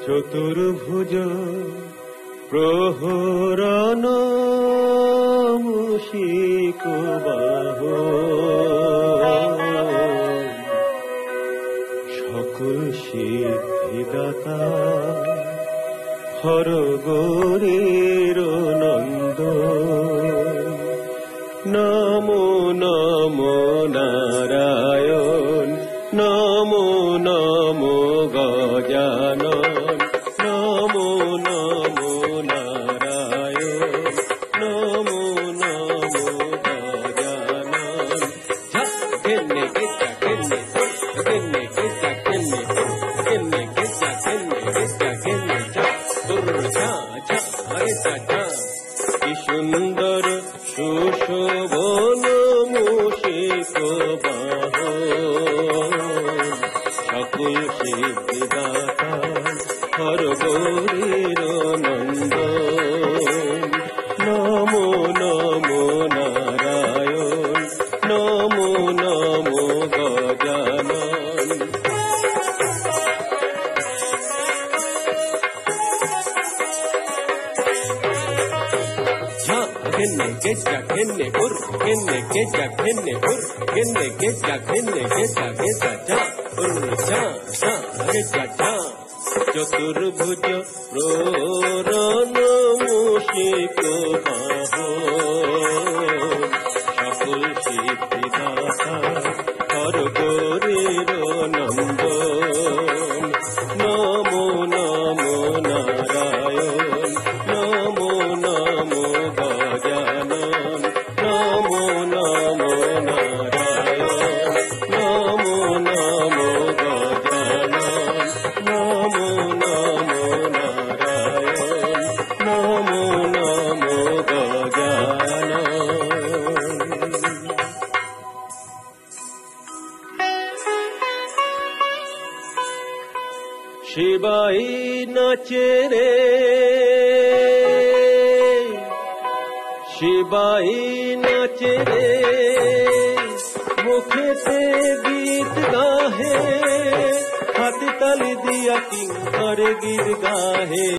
চতুর্ভুজ প্রহরণ মুশিক বাহু সকল সিদ্ধিদাতা হরগৌরীর নন্দ নমো নমো নারায়ণ নমো নমো গজানন নমো নমো নারায়ণ নমো নমো গজানন কেনে গেটা কেনে কেনে গেটা কেনে কেনে গেটা কেনে গেটা কেনে দুর্গা ঝা গেটা ঝা কি সুন্দর সুশোভন মুশিক বাহু সকল সিদ্ধিদাতা হরগৌরীর নন্দ নমো নমো নারায়ণ নমো নমো Gajanan Kenne geta kenne ur kenne geta kenne ur kenne geta kenne geta geta ja ur ja ja geta ja চতুর্ভুজ প্রহরণ মুশিক বাহু সকল সিদ্ধিদাতা হরগৌরীর নন্দ নমো নমো নারায়ণ নমো নমো গজানন নমো নমো নারায়ণ নমো নমো গজানন নমো নমো নারায়ণ নমো নমো গজানন শিবাই নাচে রে শিবাই নাচে রে মুখেতে গীত গাহে হাতে তালি দিয়া কিঙ্কর গীত গাহে